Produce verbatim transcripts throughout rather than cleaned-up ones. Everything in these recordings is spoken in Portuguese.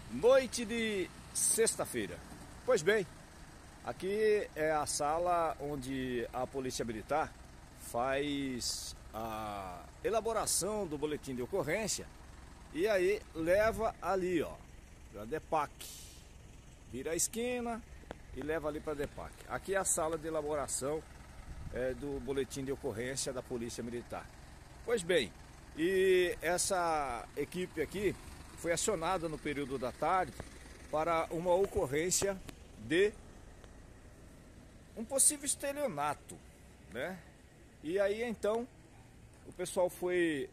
Noite de sexta-feira. Pois bem, aqui é a sala onde a Polícia Militar faz a elaboração do boletim de ocorrência e aí leva ali, ó, para a DEPAC. Vira a esquina e leva ali para a DEPAC. Aqui é a sala de elaboração é, do boletim de ocorrência da Polícia Militar. Pois bem, e essa equipe aqui foi acionada no período da tarde para uma ocorrência de um possível estelionato, né? E aí então o pessoal foi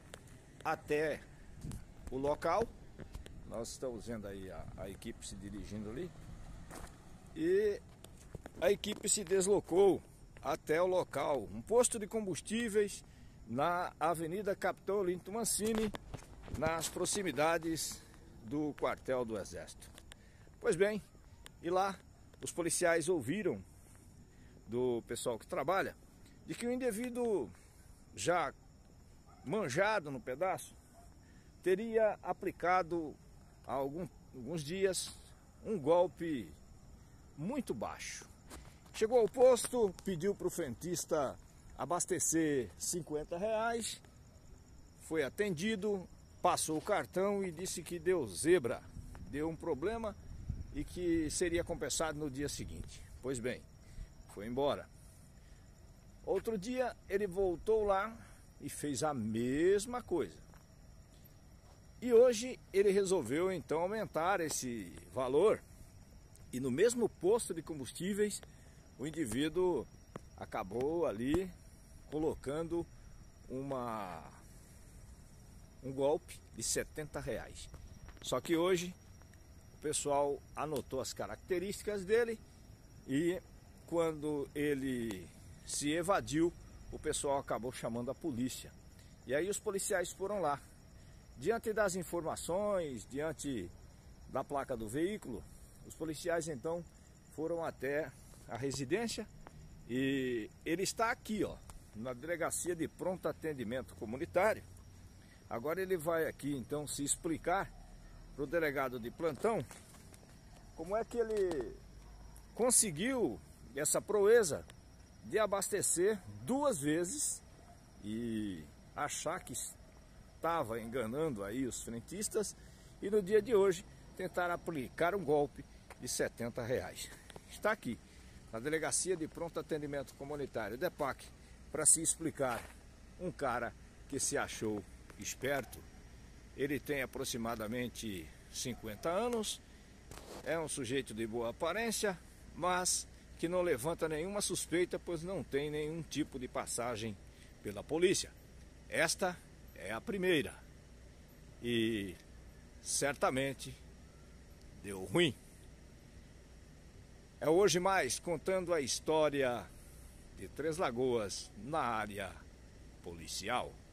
até o local. Nós estamos vendo aí a, a equipe se dirigindo ali. E a equipe se deslocou até o local, um posto de combustíveis na Avenida Capitão Olinto Mancini, nas proximidades do quartel do Exército. Pois bem, e lá os policiais ouviram do pessoal que trabalha de que o indivíduo já manjado no pedaço teria aplicado há algum, alguns dias um golpe muito baixo. Chegou ao posto, pediu para o frentista abastecer cinquenta reais, foi atendido, passou o cartão e disse que deu zebra, deu um problema e que seria compensado no dia seguinte. Pois bem, foi embora. Outro dia ele voltou lá e fez a mesma coisa. E hoje ele resolveu então aumentar esse valor e no mesmo posto de combustíveis o indivíduo acabou ali colocando uma... um golpe de setenta reais. Só que hoje o pessoal anotou as características dele e quando ele se evadiu, o pessoal acabou chamando a polícia. E aí os policiais foram lá. Diante das informações, diante da placa do veículo, os policiais então foram até a residência e ele está aqui, ó, na Delegacia de Pronto Atendimento Comunitário. Agora ele vai aqui então se explicar para o delegado de plantão como é que ele conseguiu essa proeza de abastecer duas vezes e achar que estava enganando aí os frentistas e no dia de hoje tentar aplicar um golpe de setenta reais. Está aqui na Delegacia de Pronto Atendimento Comunitário, DEPAC, para se explicar um cara que se achou esperto. Ele tem aproximadamente cinquenta anos, é um sujeito de boa aparência, mas que não levanta nenhuma suspeita, pois não tem nenhum tipo de passagem pela polícia. Esta é a primeira e certamente deu ruim. É Hoje Mais contando a história de Três Lagoas na área policial.